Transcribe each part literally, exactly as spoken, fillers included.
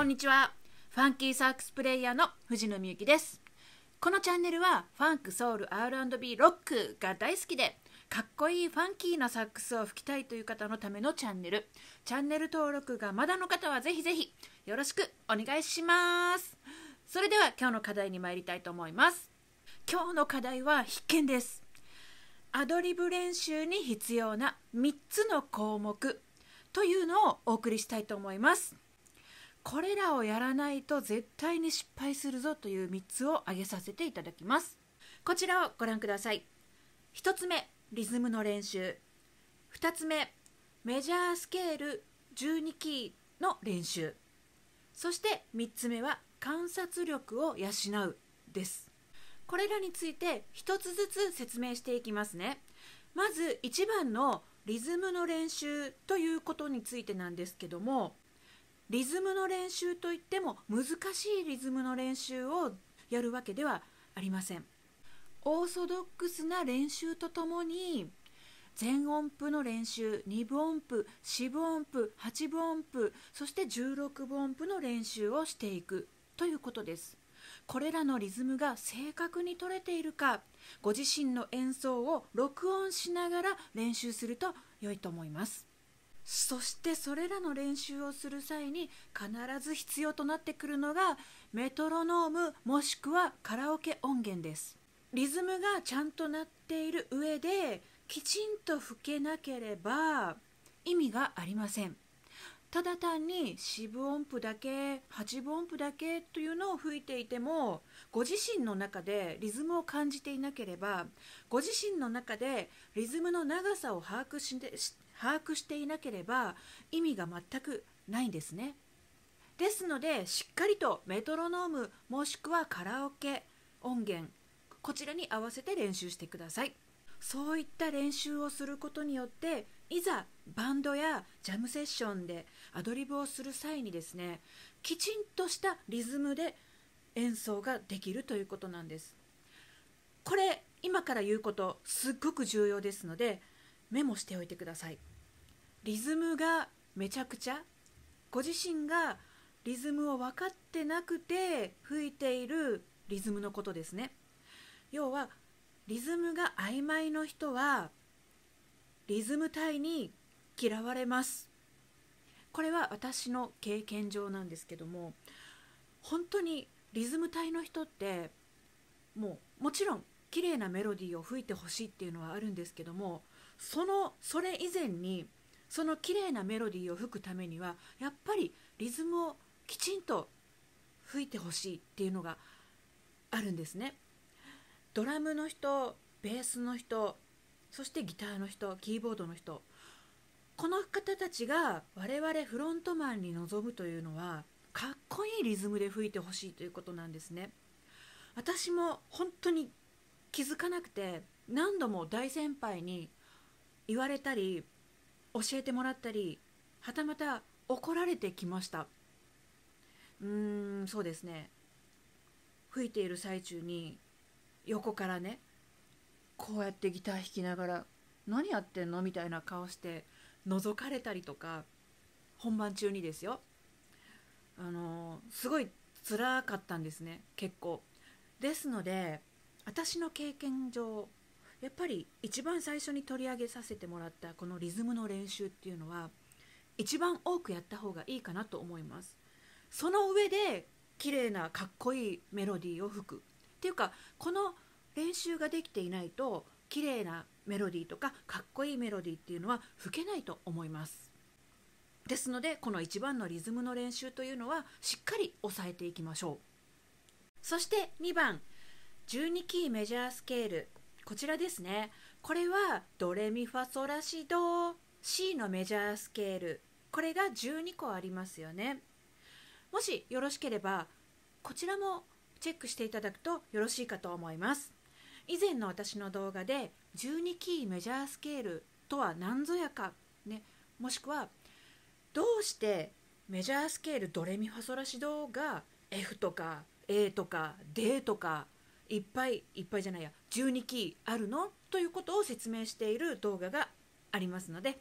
んにちは。ファンキーサックスプレイヤーの藤野美由紀です。このチャンネルはファンク、ソウル、アールアンドビー、ロックが大好きでかっこいいファンキーなサックスを吹きたいという方のためのチャンネル。チャンネル登録がまだの方はぜひぜひよろしくお願いします。それでは今日の課題に参りたいと思います。今日の課題は必見です。アドリブ練習に必要なみっつの項目というのをお送りしたいと思います。これらをやらないと絶対に失敗するぞというみっつを挙げさせていただきます。こちらをご覧ください。ひとつめ、リズムの練習。ふたつめ、メジャースケールじゅうにキーの練習。そしてみっつめは観察力を養うです。これらについてひとつずつ説明していきますね。まずいちばんのリズムの練習ということについてなんですけども、リズムの練習といっても難しいリズムの練習をやるわけではありません。オーソドックスな練習とともに全音符の練習、にぶ音符、よんぶ音符、はちぶ音符、そしてじゅうろくぶ音符の練習をしていくということです。これらのリズムが正確に取れているか、ご自身の演奏を録音しながら練習すると良いと思います。そしてそれらの練習をする際に必ず必要となってくるのがメトロノームもしくはカラオケ音源です。リズムがちゃんと鳴っている上できちんと吹けなければ意味がありません。ただ単によんぶ音符だけ、はちぶ音符だけというのを吹いていても、ご自身の中でリズムを感じていなければ、ご自身の中でリズムの長さを把握して把握していなければ意味が全くないんですね。ですのでしっかりとメトロノームもしくはカラオケ音源、こちらに合わせて練習してください。そういった練習をすることによっていざバンドやジャムセッションでアドリブをする際にですね、きちんとしたリズムで演奏ができるということなんです。これ今から言うことすっごく重要ですのでメモしておいてください。リズムがめちゃくちゃ、ご自身がリズムを分かってなくて吹いているリズムのことですね。要はリズムが曖昧の人はリズム隊に嫌われます。これは私の経験上なんですけども、本当にリズム隊の人ってもうもちろん綺麗なメロディーを吹いてほしいっていうのはあるんですけども、そのそれ以前にその綺麗なメロディーを吹くためにはやっぱりリズムをきちんと吹いてほしいっていうのがあるんですね。ドラムの人、ベースの人、そしてギターの人、キーボードの人、この方たちが我々フロントマンに望むというのはかっこいいリズムで吹いてほしいということなんですね。私も本当に気づかなくて何度も大先輩に言われたり教えてもらったり、はたまた怒られてきました。うーんそうですね、吹いている最中に横からね、こうやってギター弾きながら何やってんのみたいな顔して覗かれたりとか、本番中にですよ、あのすごい辛かったんですね、結構。ですので私の経験上やっぱり一番最初に取り上げさせてもらったこのリズムの練習っていうのは一番多くやった方がいいかなと思います。その上で綺麗なかっこいいメロディーを吹くっていうか、この練習ができていないと綺麗なメロディーとかかっこいいメロディーっていうのは吹けないと思います。ですのでこのいちばんのリズムの練習というのはしっかり押さえていきましょう。そしてにばん、じゅうにキーメジャースケール、こちらですね。これはドレミファソラシド C のメジャースケール、これがじゅうにこありますよね。もしよろしければこちらもチェックしていただくとよろしいかと思います。以前の私の動画でじゅうにキーメジャースケールとは何ぞやか、ね、もしくはどうしてメジャースケールドレミファソラシドが F とか A とか D とかいっぱいいっぱいじゃないやじゅうにキーあるのということを説明している動画がありますので、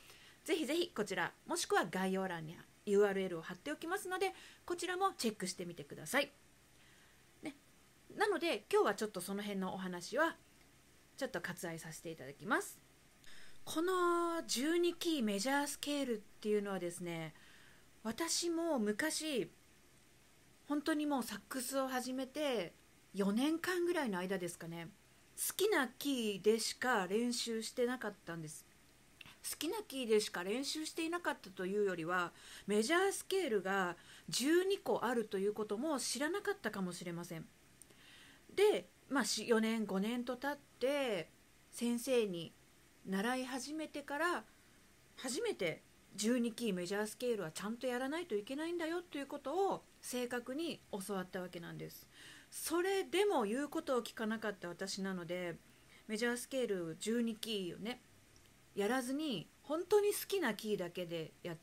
ぜひぜひこちらもしくは概要欄に ユーアールエル を貼っておきますので、こちらもチェックしてみてください、ね、なので今日はちょっとその辺のお話はちょっと割愛させていただきます。このじゅうにキーメジャースケールっていうのはですね、私も昔本当にもうサックスを始めてよねんかんぐらいの間ですかね、好きなキーでしか練習してなかったんです。好きなキーでしか練習していなかったというよりは、メジャースケールがじゅうにこあるということも知らなかったかもしれません。で、まあ、よねんごねんと経って先生に習い始めてから初めてじゅうにキーメジャースケールはちゃんとやらないといけないんだよということを正確に教わったわけなんです。それでも言うことを聞かなかった私なので、メジャースケールじゅうにキーをねやらずに本当に好きなキーだけでやって、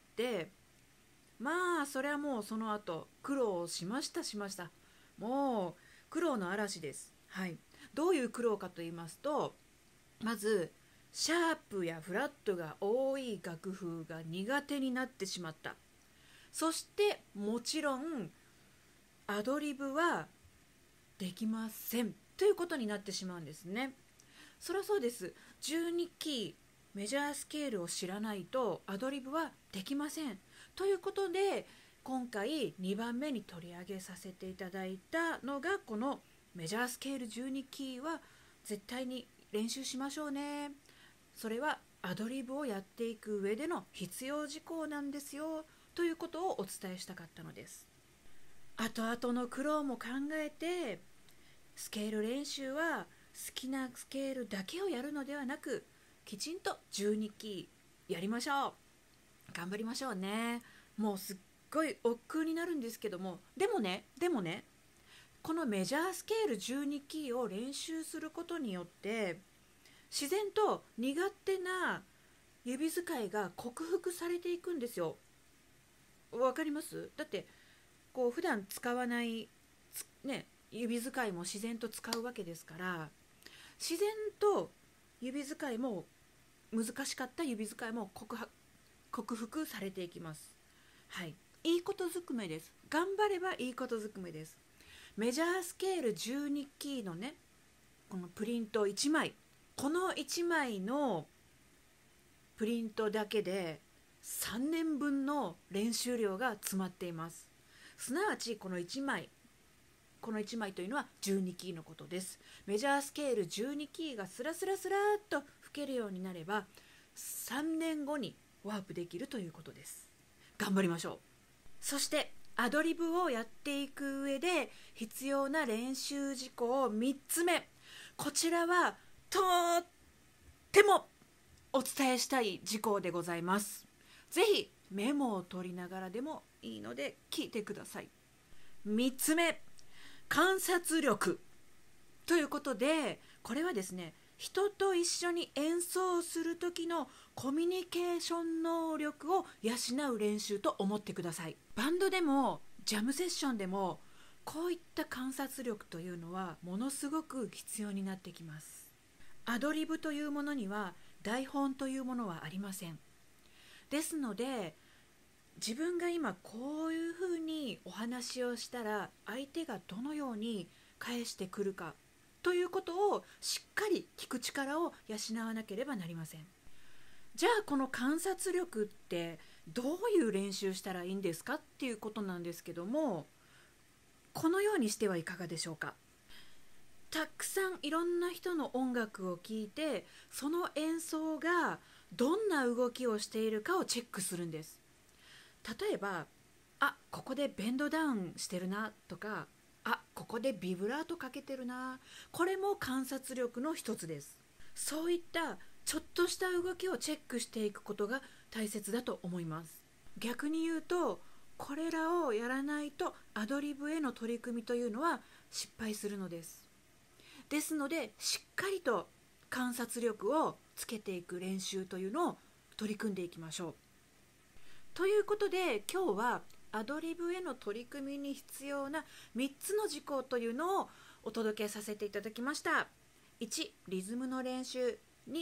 まあそれはもうその後苦労しましたしましたもう苦労の嵐です。はい、どういう苦労かと言いますと、まずシャープやフラットが多い楽譜が苦手になってしまった。そしてもちろんアドリブはできませんということになってしまうんですね。そりゃそうです。じゅうにキーメジャースケールを知らないとアドリブはできませんということで、今回にばんめに取り上げさせていただいたのがこのメジャースケールじゅうにキーは絶対に練習しましょうね、それはアドリブをやっていく上での必要事項なんですよということをお伝えしたかったのです。後々の苦労も考えて、スケール練習は好きなスケールだけをやるのではなく、きちんとじゅうにキーやりましょう。頑張りましょうね。もうすっごい億劫になるんですけども、でもねでもねこのメジャースケールじゅうにキーを練習することによって自然と苦手な指使いが克服されていくんですよ。わかります？だってこう普段使わないね指使いも自然と使うわけですから、自然と指使いも難しかった指使いも克服克服されていきます。はい、いいことずくめです。頑張ればいいことずくめです。メジャースケールじゅうにキーのねこのプリントいちまい、このいちまいのプリントだけでさんねんぶんの練習量が詰まっています。すなわちこのいちまいこのいちまいというのはじゅうにキーのことです。メジャースケールじゅうにキーがスラスラスラーっと吹けるようになればさんねんごにワープできるということです。頑張りましょう。そしてアドリブをやっていく上で必要な練習事項みっつめ、こちらはとってもお伝えしたい事項でございます。ぜひメモを取りながらでもいいので聞いてください。みっつめ、観察力ということで、これはですね人と一緒に演奏する時のコミュニケーション能力を養う練習と思ってください。バンドでもジャムセッションでもこういった観察力というのはものすごく必要になってきます。アドリブというものには台本というものはありません。ですので自分が今こういうふうにお話をしたら相手がどのように返してくるかということをしっかり聞く力を養わなければなりません。じゃあこの観察力ってどういう練習したらいいんですかっていうことなんですけども、このようにしてはいかがでしょうか。たくさんいろんな人の音楽を聴いて、その演奏がどんな動きをしているかをチェックするんです。例えば、あ、ここでベンドダウンしてるなとか、あ、ここでビブラートかけてるな、これも観察力の一つです。そういったちょっとした動きをチェックしていくことが大切だと思います。逆に言うと、これらをやらないとアドリブへの取り組みというのは失敗するのです。ですのでしっかりと観察力をつけていく練習というのを取り組んでいきましょう。ということで今日はアドリブへの取り組みに必要なみっつの事項というのをお届けさせていただきました。いち、リズムの練習。に、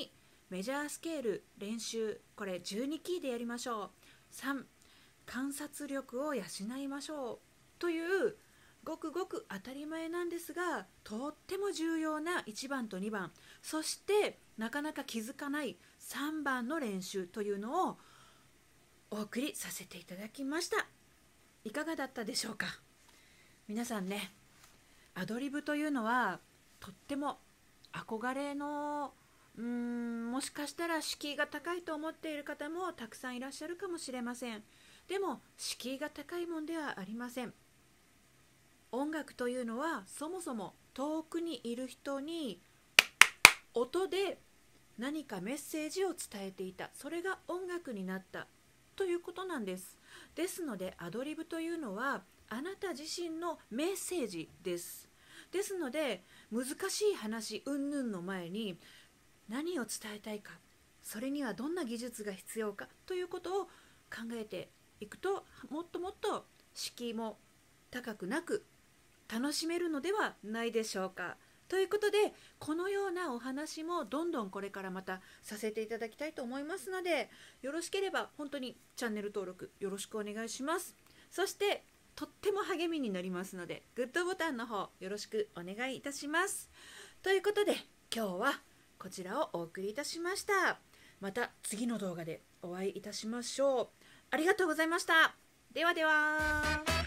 メジャースケール練習、これじゅうにキーでやりましょう。さん観察力を養いましょうというごくごく当たり前なんですが、とっても重要ないちばんとにばん、そしてなかなか気づかないさんばんの練習というのをお送りさせていただきました。いかがだったでしょうか。皆さんね、アドリブというのはとっても憧れのうーんもしかしたら敷居が高いと思っている方もたくさんいらっしゃるかもしれません。でも敷居が高いもんではありません。音楽というのはそもそも遠くにいる人に音で何かメッセージを伝えていた、それが音楽になったということなんです。ですのでアドリブというのはあなた自身のメッセージです。ですので難しい話云々の前に何を伝えたいか、それにはどんな技術が必要かということを考えていくと、もっともっと敷居も高くなく楽しめるのではないでしょうか。ということで、このようなお話もどんどんこれからまたさせていただきたいと思いますので、よろしければ本当にチャンネル登録よろしくお願いします。そしてとっても励みになりますので、グッドボタンの方よろしくお願いいたします。ということで、今日はこちらをお送りいたしました。また次の動画でお会いいたしましょう。ありがとうございました。ではでは。